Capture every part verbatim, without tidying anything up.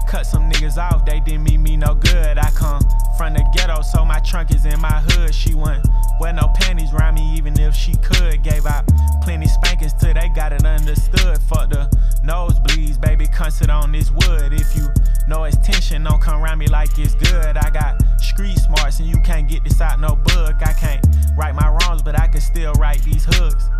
cut some niggas off, they didn't mean me no good. I come from the ghetto, so my trunk is in my hood. She wouldn't wear no panties around me even if she could. Gave out plenty spankings till they got it understood. Fuck the nosebleeds, baby, come sit on this wood. If you know it's tension, don't come around me like it's good. I got street smarts and you can't get this out no book. I can't right my wrongs, but I can still write these hooks.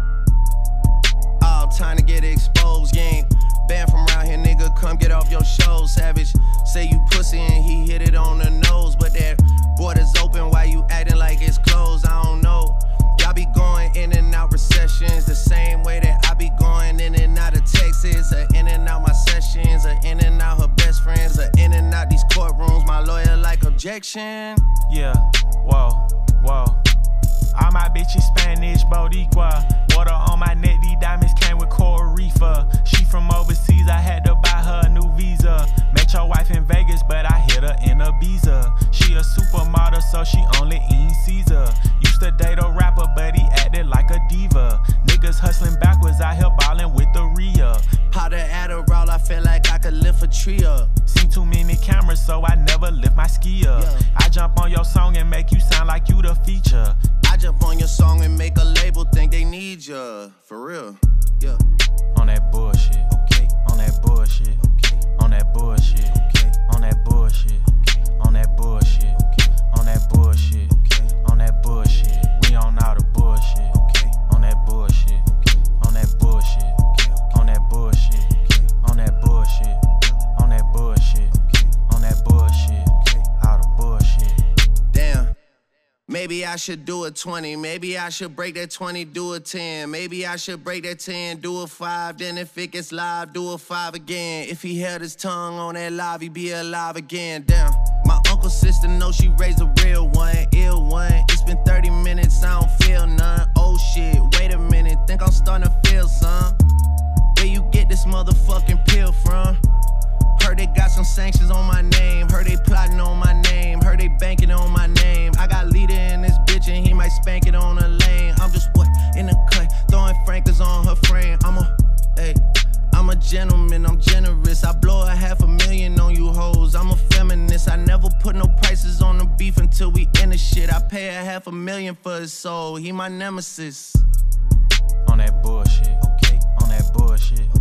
All time to get exposed, you ain't banned from around here, nigga, come get off your show. Savage, say you pussy and he hit it on the nose, but that border's open, why you acting like it's closed? I don't know. Y'all be going in and out recessions the same way that I be going in and out of Texas, or in and out my sessions, or in and out her best friends, or in and out these courtrooms. My lawyer like objection. Yeah, whoa, whoa. All my bitches Spanish, Boricua. Water on my neck, these diamonds came with Coral Reefer. She from overseas, I had to buy her a new visa. Met your wife in Vegas, but I hit her in Ibiza. She a supermodel, so she only eat Caesar. Used to date a rapper, but he acted like a diva. Niggas hustling backwards, out here ballin' with the Rhea. Powder Adderall, I feel like I could lift a tree up. Seen too many cameras, so I never lift my ski up. Yeah. I jump on your song and make you sound like you the feature. I jump on your song and make a label think they need ya. For real, yeah. On that bullshit, Okay. on that bullshit, Okay. on that bullshit, Okay. on that bullshit, Okay. on that bullshit, Okay. on that bullshit, Okay. on that bullshit. We on all the bullshit, Okay. on that bullshit, Okay. on that bullshit, Okay. on that bullshit, Okay. on that bullshit, on that bullshit, Okay. on that bullshit, Okay. all the bullshit. Damn. Maybe I should do a twenty, maybe I should break that twenty, do a ten. Maybe I should break that ten, do a five. Then if it gets live, do a five again. If he held his tongue on that live, he'd be alive again. Damn. My uncle's sister knows she raised a real one, ill one. It's been thirty minutes, I don't feel none. Oh shit, wait a minute, think I'm starting to feel some. Where you get this motherfucking pill from? Heard they got some sanctions on my name. Heard they plotting on my name. Heard they banking on my name. I got leader in this bitch and he might spank it on a lane. I'm just what in the cut, throwing frankers on her frame. I'm a, hey, I'm a gentleman, I'm generous. I blow a half a million on you hoes. I'm a feminist. I never put no prices on the beef until we in the shit. I pay a half a million for his soul. He my nemesis. On that bullshit, Okay, on that bullshit.